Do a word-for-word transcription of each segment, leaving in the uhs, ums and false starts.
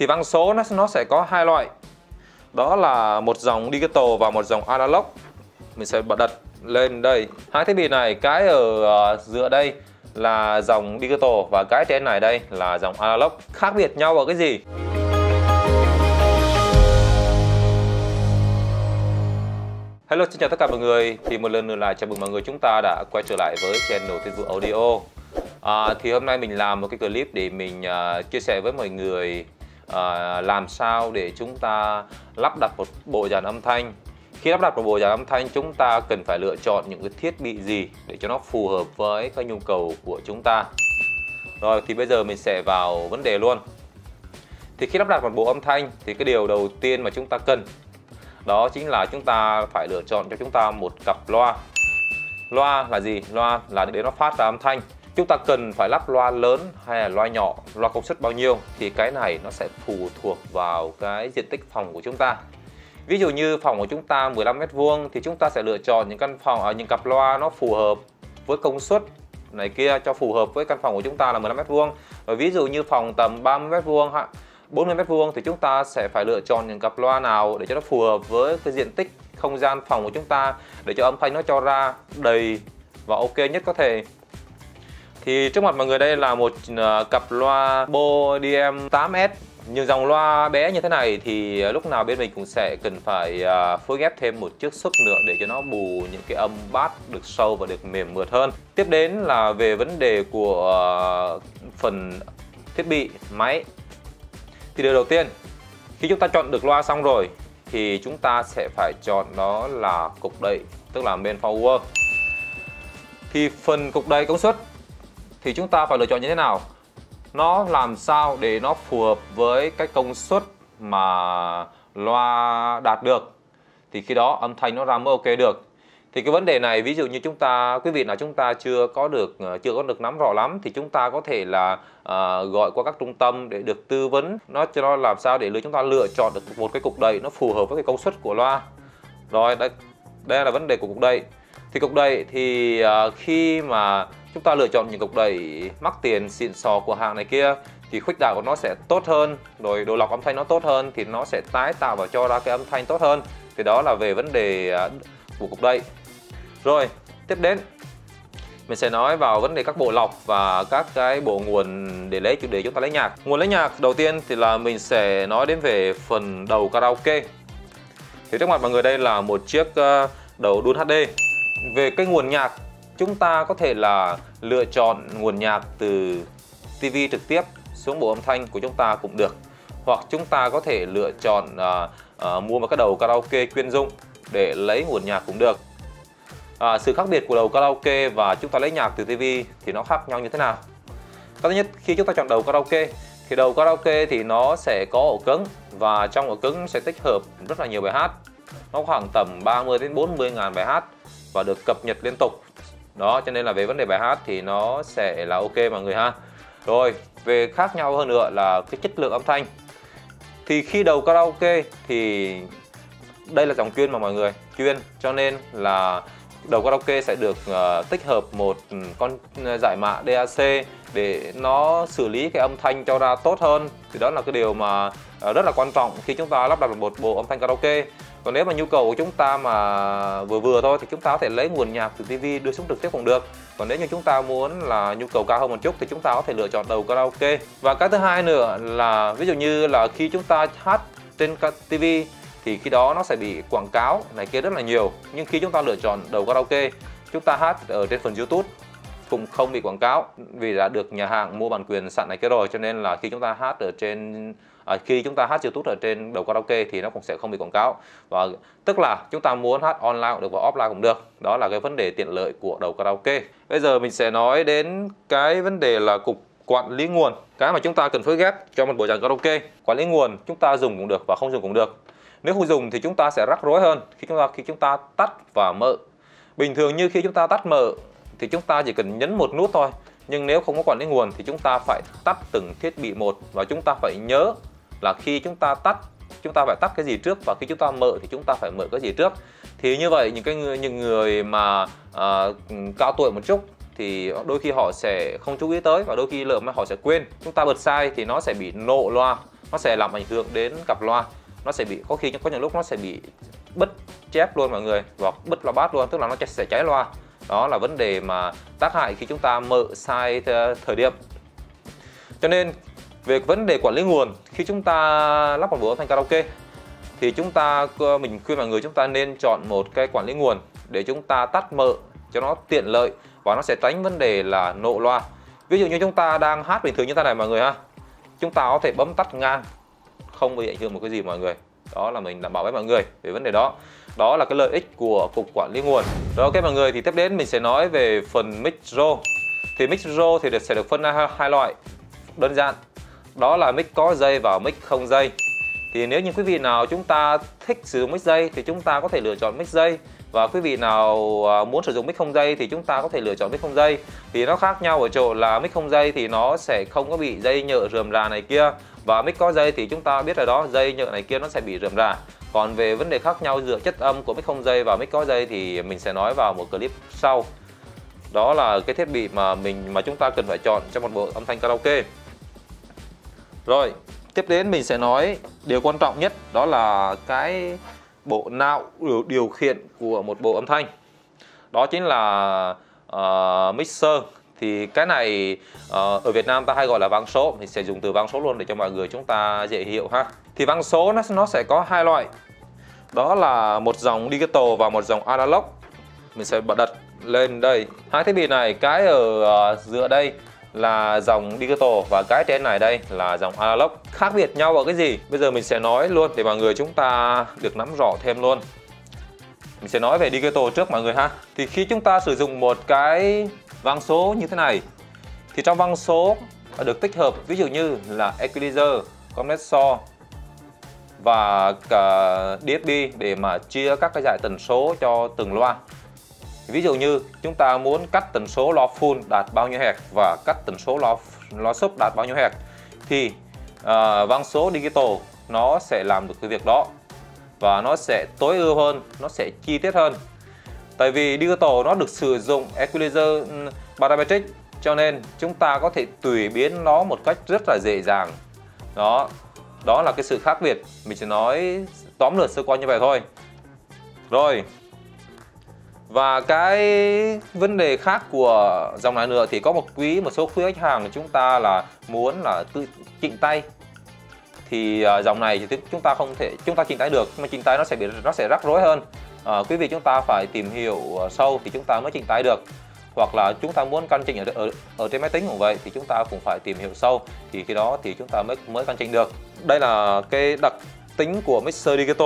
Thì vang số nó, nó sẽ có hai loại. Đó là một dòng digital và một dòng analog. Mình sẽ bật đặt lên đây. Hai thiết bị này, cái ở uh, giữa đây là dòng digital và cái trên này đây là dòng analog. Khác biệt nhau ở cái gì? Hello, xin chào tất cả mọi người. Thì một lần nữa lại chào mừng mọi người chúng ta đã quay trở lại với channel Thiên Vũ Audio. à, Thì hôm nay mình làm một cái clip để mình uh, chia sẻ với mọi người uh, làm sao để chúng ta lắp đặt một bộ dàn âm thanh. Khi lắp đặt một bộ dàn âm thanh, chúng ta cần phải lựa chọn những cái thiết bị gì để cho nó phù hợp với cái nhu cầu của chúng ta. Rồi thì bây giờ mình sẽ vào vấn đề luôn. Thì khi lắp đặt một bộ âm thanh thì cái điều đầu tiên mà chúng ta cần đó chính là chúng ta phải lựa chọn cho chúng ta một cặp loa. Loa là gì? Loa là để nó phát ra âm thanh. Chúng ta cần phải lắp loa lớn hay là loa nhỏ, loa công suất bao nhiêu thì cái này nó sẽ phụ thuộc vào cái diện tích phòng của chúng ta. Ví dụ như phòng của chúng ta mười lăm mét vuông thì chúng ta sẽ lựa chọn những căn phòng ở những cặp loa nó phù hợp với công suất này kia cho phù hợp với căn phòng của chúng ta là mười lăm mét vuông. Và ví dụ như phòng tầm ba mươi mét vuông, bốn mươi mét vuông thì chúng ta sẽ phải lựa chọn những cặp loa nào để cho nó phù hợp với cái diện tích không gian phòng của chúng ta để cho âm thanh nó cho ra đầy và ok nhất có thể. Thì trước mặt mọi người đây là một uh, cặp loa Bo D M tám S. Nhưng dòng loa bé như thế này thì lúc nào bên mình cũng sẽ cần phải uh, phối ghép thêm một chiếc xúc nữa để cho nó bù những cái âm bass được sâu và được mềm mượt hơn. Tiếp đến là về vấn đề của uh, phần thiết bị máy. Thì điều đầu tiên, khi chúng ta chọn được loa xong rồi thì chúng ta sẽ phải chọn đó là cục đẩy, tức là main power. Thì phần cục đẩy công suất thì chúng ta phải lựa chọn như thế nào? Nó làm sao để nó phù hợp với cái công suất mà loa đạt được thì khi đó âm thanh nó ra mới ok được. Thì cái vấn đề này ví dụ như chúng ta, quý vị nào chúng ta chưa có được chưa có được nắm rõ lắm thì chúng ta có thể là uh, gọi qua các trung tâm để được tư vấn nó cho nó làm sao để chúng ta lựa chọn được một cái cục đẩy nó phù hợp với cái công suất của loa. Rồi đây, đây là vấn đề của cục đẩy. Thì cục đẩy thì uh, khi mà chúng ta lựa chọn những cục đẩy mắc tiền xịn sò của hàng này kia thì khuếch đại của nó sẽ tốt hơn, rồi độ lọc âm thanh nó tốt hơn thì nó sẽ tái tạo và cho ra cái âm thanh tốt hơn. Thì đó là về vấn đề uh, của cục đẩy. Rồi, tiếp đến mình sẽ nói vào vấn đề các bộ lọc và các cái bộ nguồn để lấy chủ đề chúng ta lấy nhạc. Nguồn lấy nhạc đầu tiên thì là mình sẽ nói đến về phần đầu karaoke. Thì trước mặt mọi người đây là một chiếc đầu đun hát đê. Về cái nguồn nhạc, chúng ta có thể là lựa chọn nguồn nhạc từ ti vi trực tiếp xuống bộ âm thanh của chúng ta cũng được. Hoặc chúng ta có thể lựa chọn uh, uh, mua một cái đầu karaoke chuyên dụng để lấy nguồn nhạc cũng được. À, sự khác biệt của đầu karaoke và chúng ta lấy nhạc từ ti vi thì nó khác nhau như thế nào? Cái thứ nhất, khi chúng ta chọn đầu karaoke thì đầu karaoke thì nó sẽ có ổ cứng và trong ổ cứng sẽ tích hợp rất là nhiều bài hát. Nó khoảng tầm ba mươi đến bốn mươi ngàn bài hát và được cập nhật liên tục. Đó, cho nên là về vấn đề bài hát thì nó sẽ là ok mọi người ha. Rồi, về khác nhau hơn nữa là cái chất lượng âm thanh. Thì khi đầu karaoke thì đây là dòng chuyên mà mọi người, chuyên cho nên là đầu karaoke sẽ được uh, tích hợp một con giải mã đê a xê để nó xử lý cái âm thanh cho ra tốt hơn. Thì đó là cái điều mà uh, rất là quan trọng khi chúng ta lắp đặt một bộ âm thanh karaoke. Còn nếu mà nhu cầu của chúng ta mà vừa vừa thôi thì chúng ta có thể lấy nguồn nhạc từ ti vi đưa xuống trực tiếp cũng được. Còn nếu như chúng ta muốn là nhu cầu cao hơn một chút thì chúng ta có thể lựa chọn đầu karaoke. Và cái thứ hai nữa là ví dụ như là khi chúng ta hát trên ti vi thì khi đó nó sẽ bị quảng cáo này kia rất là nhiều. Nhưng khi chúng ta lựa chọn đầu karaoke, chúng ta hát ở trên phần YouTube cũng không bị quảng cáo vì đã được nhà hàng mua bản quyền sẵn này kia rồi, cho nên là khi chúng ta hát ở trên à, khi chúng ta hát YouTube ở trên đầu karaoke thì nó cũng sẽ không bị quảng cáo. Và tức là chúng ta muốn hát online cũng được và offline cũng được. Đó là cái vấn đề tiện lợi của đầu karaoke. Bây giờ mình sẽ nói đến cái vấn đề là cục quản lý nguồn, cái mà chúng ta cần phối ghép cho một bộ dàn karaoke. Quản lý nguồn chúng ta dùng cũng được và không dùng cũng được. Nếu không dùng thì chúng ta sẽ rắc rối hơn khi chúng ta khi chúng ta tắt và mở. Bình thường như khi chúng ta tắt mở thì chúng ta chỉ cần nhấn một nút thôi. Nhưng nếu không có quản lý nguồn thì chúng ta phải tắt từng thiết bị một và chúng ta phải nhớ là khi chúng ta tắt chúng ta phải tắt cái gì trước và khi chúng ta mở thì chúng ta phải mở cái gì trước. Thì như vậy những cái người những người mà uh, cao tuổi một chút thì đôi khi họ sẽ không chú ý tới và đôi khi lỡ mà họ sẽ quên. Chúng ta bật sai thì nó sẽ bị nổ loa nó sẽ làm ảnh hưởng đến cặp loa. Nó sẽ bị, có khi có những lúc nó sẽ bị bứt chép luôn mọi người, hoặc bứt loa bass luôn, tức là nó sẽ cháy loa. Đó là vấn đề mà tác hại khi chúng ta mở sai thời điểm. Cho nên về vấn đề quản lý nguồn, khi chúng ta lắp một bộ âm thanh karaoke thì chúng ta, mình khuyên mọi người chúng ta nên chọn một cái quản lý nguồn để chúng ta tắt mở cho nó tiện lợi và nó sẽ tránh vấn đề là nổ loa. Ví dụ như chúng ta đang hát bình thường như thế này mọi người ha, chúng ta có thể bấm tắt ngang, không bị ảnh hưởng một cái gì mọi người. Đó là mình đảm bảo với mọi người về vấn đề đó. Đó là cái lợi ích của cục quản lý nguồn. Rồi ok mọi người, thì tiếp đến mình sẽ nói về phần mic row. Thì mic row thì được, sẽ được phân ra hai loại đơn giản. Đó là mic có dây và mic không dây. Thì nếu như quý vị nào chúng ta thích sử dụng mic dây thì chúng ta có thể lựa chọn mic dây, và quý vị nào muốn sử dụng mic không dây thì chúng ta có thể lựa chọn mic không dây. Thì nó khác nhau ở chỗ là mic không dây thì nó sẽ không có bị dây nhợ rườm rà này kia, và mic có dây thì chúng ta biết rồi đó, dây nhợ này kia nó sẽ bị rườm rà. Còn về vấn đề khác nhau giữa chất âm của mic không dây và mic có dây thì mình sẽ nói vào một clip sau. Đó là cái thiết bị mà mình mà chúng ta cần phải chọn cho một bộ âm thanh karaoke. Rồi, tiếp đến mình sẽ nói điều quan trọng nhất, đó là cái bộ não điều, điều khiển của một bộ âm thanh. Đó chính là uh, mixer. Thì cái này uh, ở Việt Nam ta hay gọi là vang số, mình sẽ dùng từ vang số luôn để cho mọi người chúng ta dễ hiểu ha. Thì vang số nó, nó sẽ có hai loại. Đó là một dòng digital và một dòng analog. Mình sẽ bật đặt lên đây. Hai thiết bị này, cái ở uh, giữa đây là dòng digital và cái trên này đây là dòng analog. Khác biệt nhau ở cái gì? Bây giờ mình sẽ nói luôn để mọi người chúng ta được nắm rõ thêm luôn. Mình sẽ nói về digital trước mọi người ha. Thì khi chúng ta sử dụng một cái vang số như thế này thì trong vang số được tích hợp ví dụ như là equalizer, compressor và cả đê ép bê để mà chia các cái dải tần số cho từng loa. Ví dụ như chúng ta muốn cắt tần số loa full đạt bao nhiêu hertz và cắt tần số loa, loa sub đạt bao nhiêu hertz thì uh, vang số digital nó sẽ làm được cái việc đó, và nó sẽ tối ưu hơn, nó sẽ chi tiết hơn. Tại vì digital nó được sử dụng equalizer parametric, cho nên chúng ta có thể tùy biến nó một cách rất là dễ dàng. Đó, đó là cái sự khác biệt. Mình chỉ nói tóm lược sơ qua như vậy thôi. Rồi, và cái vấn đề khác của dòng này nữa thì có một quý một số quý khách hàng chúng ta là muốn là tự chỉnh tay. Thì uh, dòng này thì chúng ta không thể chúng ta chỉnh tay được, mà chỉnh tay nó sẽ bị nó sẽ rắc rối hơn. Uh, quý vị chúng ta phải tìm hiểu uh, sâu thì chúng ta mới chỉnh tay được. Hoặc là chúng ta muốn căn chỉnh ở, ở ở trên máy tính cũng vậy thì chúng ta cũng phải tìm hiểu sâu, thì khi đó thì chúng ta mới mới căn chỉnh được. Đây là cái đặc tính của mixer digital.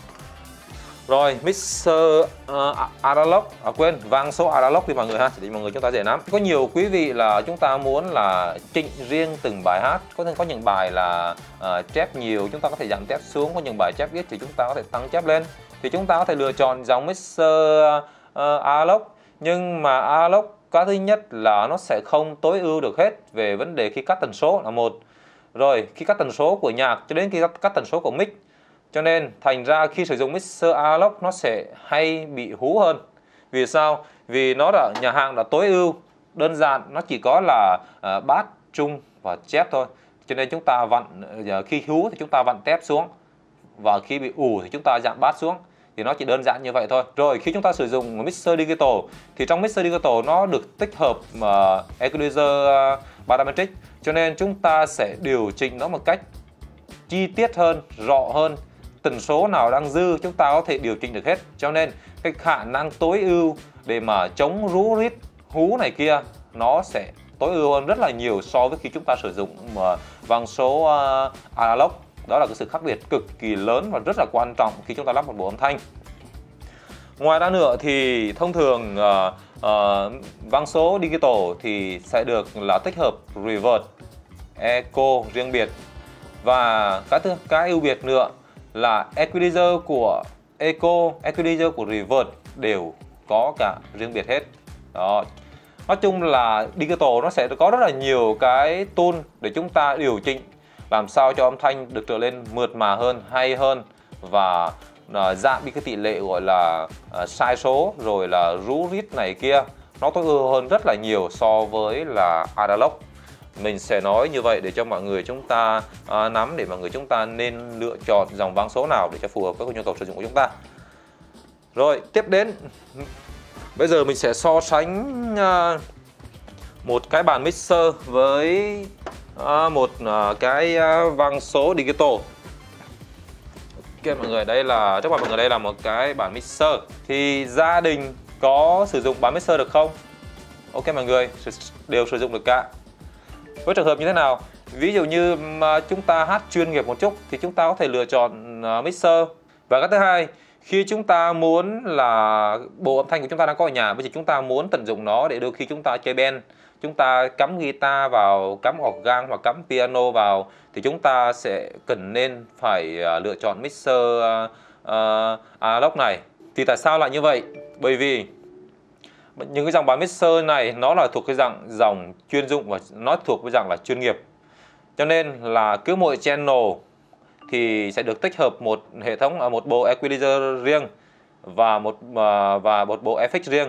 Rồi, mixer uh, analog, à, quên, vang số analog thì mọi người ha, để mọi người chúng ta dễ nắm. Có nhiều quý vị là chúng ta muốn là chỉnh riêng từng bài hát, có có những bài là uh, chép nhiều, chúng ta có thể giảm chép xuống, có những bài chép ít thì chúng ta có thể tăng chép lên. Thì chúng ta có thể lựa chọn dòng mixer uh, analog, nhưng mà analog cái thứ nhất là nó sẽ không tối ưu được hết về vấn đề khi cắt tần số là một. Rồi, khi cắt tần số của nhạc cho đến khi cắt, cắt tần số của mic. Cho nên thành ra khi sử dụng mixer analog nó sẽ hay bị hú hơn. Vì sao? Vì nó đã nhà hàng đã tối ưu đơn giản, nó chỉ có là uh, bass, trung và chép thôi. Cho nên chúng ta vặn uh, khi hú thì chúng ta vặn tép xuống, và khi bị ù thì chúng ta giảm bass xuống. Thì nó chỉ đơn giản như vậy thôi. Rồi khi chúng ta sử dụng mixer digital thì trong mixer digital nó được tích hợp uh, equalizer uh, parametric, cho nên chúng ta sẽ điều chỉnh nó một cách chi tiết hơn, rõ hơn. Tần số nào đang dư chúng ta có thể điều chỉnh được hết, cho nên cái khả năng tối ưu để mà chống rú rít hú này kia nó sẽ tối ưu hơn rất là nhiều so với khi chúng ta sử dụng uh, vang số uh, analog. Đó là cái sự khác biệt cực kỳ lớn và rất là quan trọng khi chúng ta lắp một bộ âm thanh. Ngoài ra nữa thì thông thường uh, uh, vang số digital thì sẽ được là tích hợp reverb, echo riêng biệt, và cái thứ cái ưu biệt nữa là equalizer của echo, equalizer của reverb đều có cả riêng biệt hết. Đó. Nói chung là digital nó sẽ có rất là nhiều cái tool để chúng ta điều chỉnh làm sao cho âm thanh được trở lên mượt mà hơn, hay hơn, và uh, giảm đi cái tỷ lệ gọi là uh, sai số rồi là rú rít này kia, nó tối ưu hơn rất là nhiều so với là analog. mình sẽ nói như vậy để cho mọi người chúng ta à, nắm, để mọi người chúng ta nên lựa chọn dòng vang số nào để cho phù hợp với nhu cầu sử dụng của chúng ta. Rồi tiếp đến, bây giờ mình sẽ so sánh uh, một cái bàn mixer với uh, một uh, cái uh, vang số digital. Ok mọi người, đây là trước mặt mọi người đây là một cái bàn mixer. Thì gia đình có sử dụng bàn mixer được không? Ok mọi người, đều sử dụng được cả. Với trường hợp như thế nào? Ví dụ như mà chúng ta hát chuyên nghiệp một chút thì chúng ta có thể lựa chọn uh, mixer. Và cái thứ hai, khi chúng ta muốn là bộ âm thanh của chúng ta đang có ở nhà, bây giờ chúng ta muốn tận dụng nó để đôi khi chúng ta chơi band, chúng ta cắm guitar vào, cắm organ hoặc cắm piano vào, thì chúng ta sẽ cần nên phải uh, lựa chọn mixer uh, uh, analog này. Thì tại sao lại như vậy? Bởi vì những cái dòng bàn mixer này nó là thuộc cái dạng dòng chuyên dụng và nó thuộc cái dạng là chuyên nghiệp. Cho nên là cứ mỗi channel thì sẽ được tích hợp một hệ thống, một bộ equalizer riêng và một và một bộ effect riêng.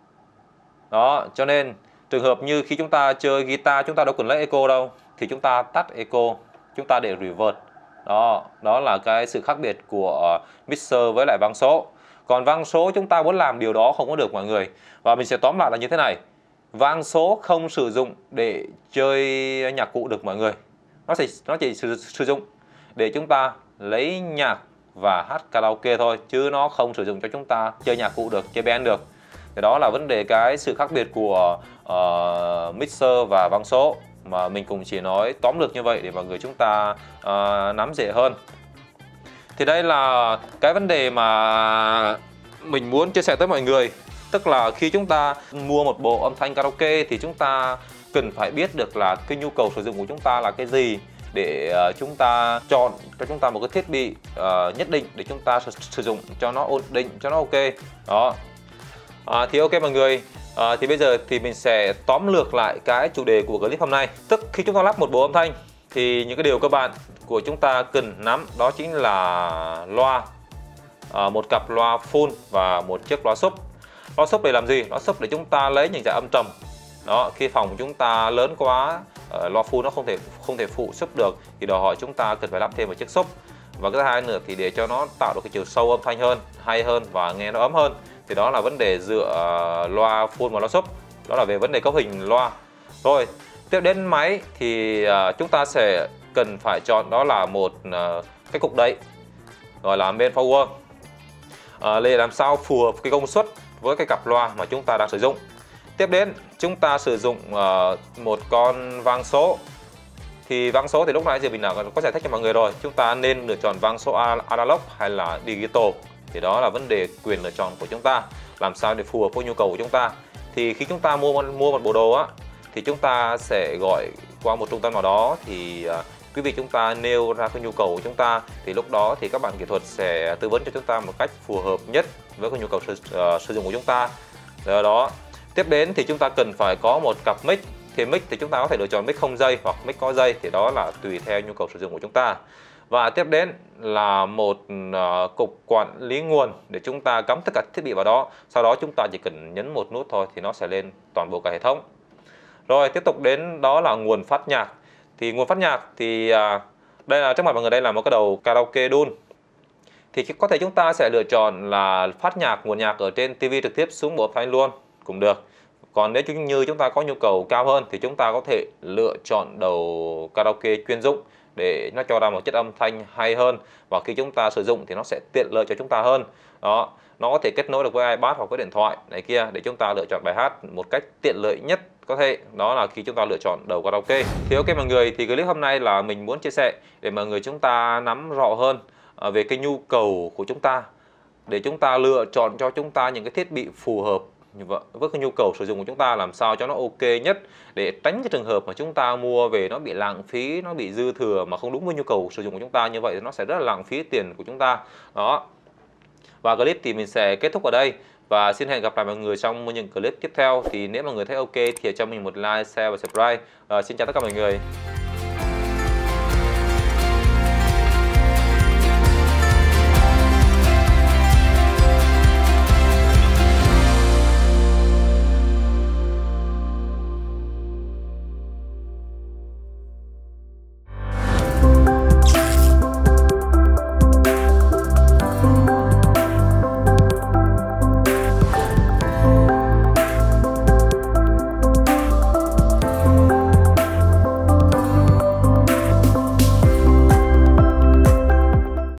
Đó, cho nên trường hợp như khi chúng ta chơi guitar chúng ta đâu cần lấy echo đâu, thì chúng ta tắt echo, chúng ta để reverb. Đó, đó là cái sự khác biệt của mixer với lại vang số. Còn vang số chúng ta muốn làm điều đó không có được mọi người. Và mình sẽ tóm lại là như thế này. Vang số không sử dụng để chơi nhạc cụ được mọi người. Nó chỉ, nó chỉ sử, sử dụng để chúng ta lấy nhạc và hát karaoke thôi, chứ nó không sử dụng cho chúng ta chơi nhạc cụ được, chơi band được. Thì đó là vấn đề cái sự khác biệt của uh, mixer và vang số, mà mình cũng chỉ nói tóm lược như vậy để mọi người chúng ta uh, nắm dễ hơn. Thì đây là cái vấn đề mà mình muốn chia sẻ tới mọi người. Tức là khi chúng ta mua một bộ âm thanh karaoke thì chúng ta cần phải biết được là cái nhu cầu sử dụng của chúng ta là cái gì, để uh, chúng ta chọn cho chúng ta một cái thiết bị uh, nhất định để chúng ta sử, sử dụng cho nó ổn định, cho nó ok. Đó. À, thì ok mọi người, à, thì bây giờ thì mình sẽ tóm lược lại cái chủ đề của clip hôm nay. Tức khi chúng ta lắp một bộ âm thanh thì những cái điều cơ bản của chúng ta cần nắm đó chính là loa, à, một cặp loa full và một chiếc loa sub. Loa sub để làm gì? Loa sub để chúng ta lấy những dải âm trầm. Đó, khi phòng chúng ta lớn quá, uh, loa full nó không thể không thể phụ sub được thì đòi hỏi chúng ta cần phải lắp thêm một chiếc sub. Và cái thứ hai nữa thì để cho nó tạo được cái chiều sâu âm thanh hơn, hay hơn và nghe nó ấm hơn, thì đó là vấn đề giữa uh, loa full và loa sub. Đó là về vấn đề cấu hình loa. Rồi, tiếp đến máy thì uh, chúng ta sẽ cần phải chọn đó là một uh, cái cục đẩy gọi là main power, uh, để làm sao phù hợp cái công suất với cái cặp loa mà chúng ta đang sử dụng. Tiếp đến chúng ta sử dụng uh, một con vang số. Thì vang số thì lúc nãy giờ mình đã có giải thích cho mọi người rồi, chúng ta nên lựa chọn vang số analog hay là digital. Thì đó là vấn đề quyền lựa chọn của chúng ta, làm sao để phù hợp với nhu cầu của chúng ta. Thì khi chúng ta mua mua một bộ đồ á, thì chúng ta sẽ gọi qua một trung tâm nào đó, thì uh, quý vị chúng ta nêu ra cái nhu cầu của chúng ta, thì lúc đó thì các bạn kỹ thuật sẽ tư vấn cho chúng ta một cách phù hợp nhất với cái nhu cầu sử, uh, sử dụng của chúng ta. Do đó tiếp đến thì chúng ta cần phải có một cặp mic. Thì mic thì chúng ta có thể lựa chọn mic không dây hoặc mic có dây, thì đó là tùy theo nhu cầu sử dụng của chúng ta. Và tiếp đến là một uh, cục quản lý nguồn để chúng ta cắm tất cả thiết bị vào đó. Sau đó chúng ta chỉ cần nhấn một nút thôi thì nó sẽ lên toàn bộ cả hệ thống. Rồi tiếp tục đến đó là nguồn phát nhạc. Thì nguồn phát nhạc thì uh, đây là trước mặt mọi người đây là một cái đầu karaoke đun. Thì có thể chúng ta sẽ lựa chọn là phát nhạc, nguồn nhạc ở trên tivi trực tiếp xuống bộ âm thanh luôn cũng được. Còn nếu như chúng ta có nhu cầu cao hơn thì chúng ta có thể lựa chọn đầu karaoke chuyên dụng để nó cho ra một chất âm thanh hay hơn, và khi chúng ta sử dụng thì nó sẽ tiện lợi cho chúng ta hơn. Đó, nó có thể kết nối được với iPad hoặc với điện thoại này kia để chúng ta lựa chọn bài hát một cách tiện lợi nhất có thể. Đó là khi chúng ta lựa chọn đầu karaoke. Thì ok mọi người, thì clip hôm nay là mình muốn chia sẻ để mọi người chúng ta nắm rõ hơn về cái nhu cầu của chúng ta, để chúng ta lựa chọn cho chúng ta những cái thiết bị phù hợp với cái nhu cầu sử dụng của chúng ta, làm sao cho nó ok nhất, để tránh cái trường hợp mà chúng ta mua về nó bị lãng phí, nó bị dư thừa mà không đúng với nhu cầu sử dụng của chúng ta. Như vậy thì nó sẽ rất là lãng phí tiền của chúng ta. Đó. Và clip thì mình sẽ kết thúc ở đây, và xin hẹn gặp lại mọi người trong những clip tiếp theo. Thì nếu mọi người thấy ok thì cho mình một like, share và subscribe. À, xin chào tất cả mọi người.